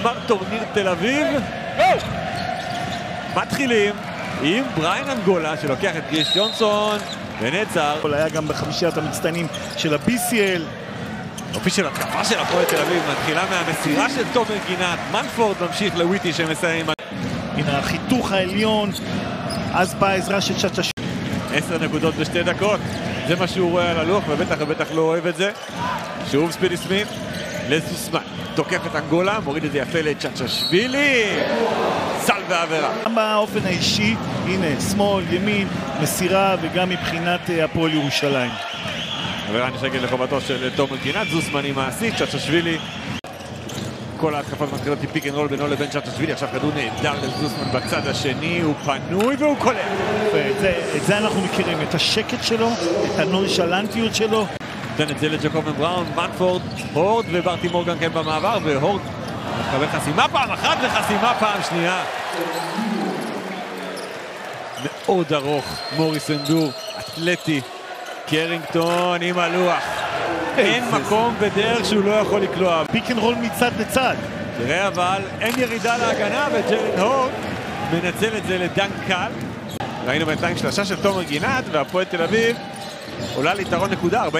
גמר טורניר תל אביב. מתחילים עם בריין אנגולה שלוקח את קריס ג'ונסון ונעצר. היה גם בחמישיית המצטיינים של ה-BCL. אופי של התקפה של הפועל תל אביב מתחילה מהמסירה של תומר גינת. מנפורד ממשיך לוויטי שמסיים. הנה החיתוך העליון, אז באה העזרה של צ'אצ'ה. 10 נקודות בשתי דקות, זה מה שהוא רואה על הלוח ובטח לא אוהב את זה. שוב ספידי סמית לזוסמן, תוקף את אנגולה, מוריד את זה יפה לצ'אצ'שווילי, סל ועבירה. גם באופן האישי, הנה שמאל, ימין, מסירה וגם מבחינת הפועל ירושלים. עבירה נשקת לחובתו של תומר גינת, זוסמן עם מעשית, צ'אצ'שווילי. כל ההתקפות מתחילות עם פיק אנד רול בינו לבין צ'אצ'שווילי, עכשיו כדור נהדר לזוסמן בצד השני, הוא פנוי והוא קולט. את זה אנחנו מכירים, את השקט שלו, את הנונשלנטיות שלו. נותן את זה לג'קובן בראון, מנפורד, הורד וברטימור גם כן במעבר, והורד מקבל חסימה פעם אחת וחסימה פעם שנייה. מאוד ארוך, מוריס אנדור, אתלטי, קרינגטון עם הלוח. אין מקום בדרך שהוא לא יכול לקלוע. פיק אנד רול מצד לצד. תראה אבל, אין ירידה להגנה וג'לן הורד מנצל את זה לדנק קל. ראינו בינתיים שלושה של תומר גינת והפועל תל אביב עולה ליתרון נקודה, 42-41.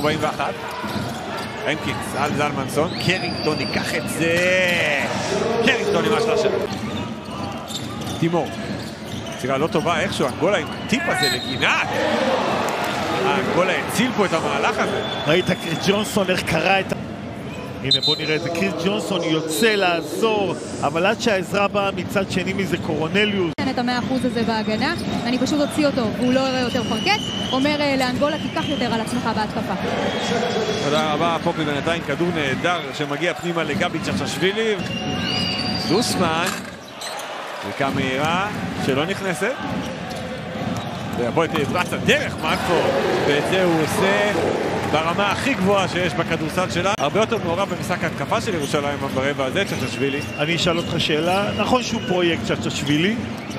הנקינס על זלמנסון, קרינגטון ייקח את זה. קרינגטון עם השלושה. תימור. סירה לא טובה איכשהו, אנגולה עם הטיפ הזה לגינת. אנגולה הציל פה את המהלך הזה. ראית קריס ג'ונסון איך קרא את... הנה בוא נראה את זה, קריס ג'ונסון יוצא לעזור, אבל עד שהעזרה באה מצד שני מזה קורונליוס. את ה100% הזה בהגנה, אני פשוט אוציא אותו והוא לא יראה יותר פרקט, אומר לאנגולה תיקח יותר על עצמך בהתקפה. תודה רבה פופי, בינתיים כדור נהדר שמגיע פנימה לגבי צ'אצ'שווילי. זוסמן, זריקה מהירה שלא נכנסת. והפועל תל אביב רצה דרך מנפורד, ואת זה הוא עושה ברמה הכי גבוהה שיש בכדורסל שלה. הרבה יותר מעורב במשחק ההתקפה של ירושלים ברבע הזה, צ'אצ'שווילי. אני אשאל אותך שאלה, נכון שהוא פרויקט צ'אצ'שווילי?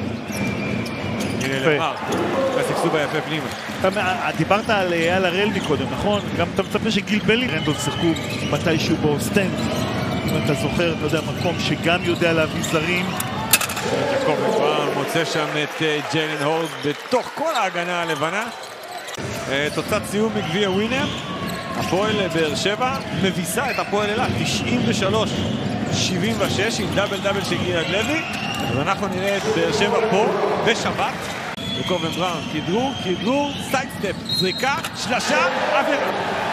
הנה למר, והספסוב היפה פנימה. דיברת על אייל הראל מקודם, נכון? גם אתה מצפה שגיל בלי רנדול שיחקו מתישהו באוסטנד. אם אתה זוכר, אתה יודע, מקום שגם יודע להביא זרים. ג'קובן בראון מוצא שם את ג'יילן הורד בתוך כל ההגנה הלבנה. תוצאת סיום מגביע ווינר. הפועל באר שבע מביסה את הפועל אילת 93-76 עם דאבל של גלעד לוי. אז אנחנו נראה את באר שבע פה בשבת. ג'קובן בראון, כדרור, סיידסטפ, זריקה, שלשה, עבירה.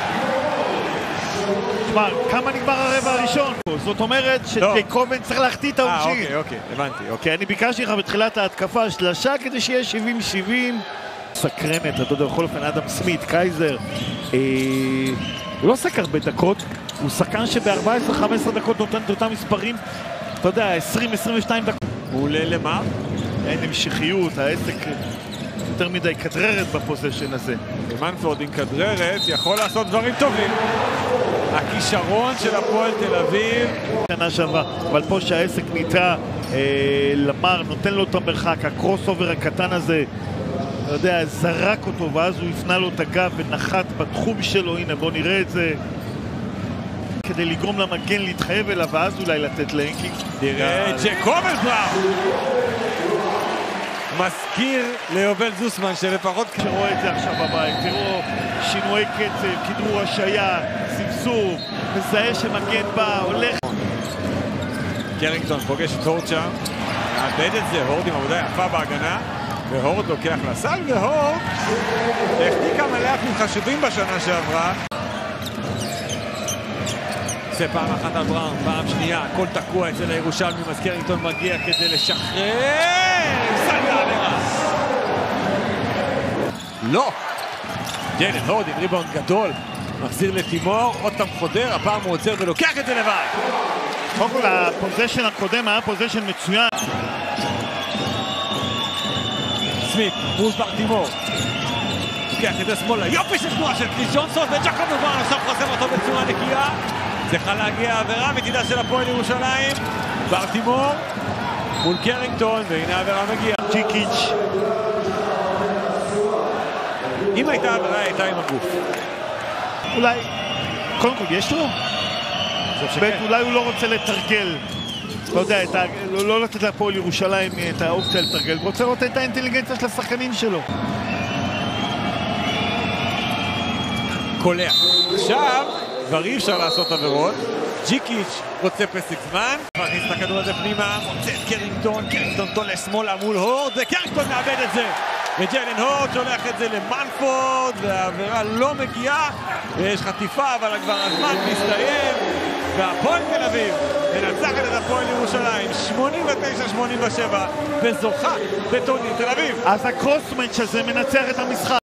תשמע, כמה נגמר הרבע הראשון? זאת אומרת שג'קובן צריך להחטיא את העונשין. אוקיי, הבנתי. אוקיי, אני ביקשתי לך בתחילת ההתקפה שלשה כדי שיהיה 70-70. סקרנת, אתה יודע, בכל אופן אדם סמית, קייזר, הוא לא שק הרבה דקות, הוא שחקן שב-14-15 דקות נותן את אותם מספרים, אתה יודע, 20-22 דקות. הוא עולה למה? אין המשכיות, העסק יותר מדי כדררת בפוזיישן הזה. מנפורד עם כדררת יכול לעשות דברים טובים. הכישרון של הפועל תל אביב. שנה שעברה, אבל פה שהעסק נטע, למר נותן לו את המרחק, הקרוס אובר הקטן הזה, אתה יודע, זרק אותו ואז הוא הפנה לו את הגב ונחת בתחום שלו. הנה בוא נראה את זה כדי לגרום למגן להתחייב אליו ואז אולי לתת להנקינג. תראה את ג'קובן בראון מזכיר ליובל זוסמן שלפחות שרואה את זה עכשיו בבית, תראו שינוי קצב, כדרור השעיה, סבסוב, מזהה שמגן בא, הולך. קרינגטון פוגש את הורד שם, מאבד את זה, הורד עם עבודה יפה בהגנה והורד לוקח לסל, והורד החטיא כמה לאפים חשובים בשנה שעברה. זה פעם אחת על בראון, פעם שנייה, הכל תקוע אצל הירושלמי, אז קרינגטון מגיע כדי לשחרר, סל ועבירה. לא! ג'יילן הורד עם ריבאונד גדול, מחזיר לתימור, עוד פעם חודר, הפעם הוא עוצר ולוקח את זה לבד. קודם כל, הפוזיישן הקודם היה פוזיישן מצוין. סמית מול ברטימור, לוקח את זה שמאלה, יופי של תנועה של קריס ג'ונסון, וג'קובן בראון עכשיו חוסם אותו בצורה נקייה. צריכה להגיע עבירה מצידה של הפועל ירושלים. ברטימור מול קרינגטון, והנה העבירה מגיעה. ג'יקיץ'. אם הייתה עבירה, הייתה עם הגוף. אולי, קודם כל יש לו? אולי הוא לא רוצה לתרגל אתה יודע, לא לתת להפועל ירושלים את האופציה לתרגל, רוצה לראות את האינטליגנציה של השחקנים שלו. קולע. עכשיו, כבר אי אפשר לעשות עבירות. ג'יקיץ' רוצה פסק זמן, מכניס את הכדור הזה פנימה, מוצא את קרינגטון, קרינגטון תולש שמאלה מול הורד, וקרינגטון מאבד את זה. וג'יילן הורד שולח את זה למנפורד, והעבירה לא מגיעה, ויש חטיפה, אבל כבר הזמן מסתיים, והפועל תל אביב מנצחת את הפועל ירושלים 89-87, וזוכה בטורניר תל אביב. אז הקרוסמנץ' הזה מנצח את המשחק.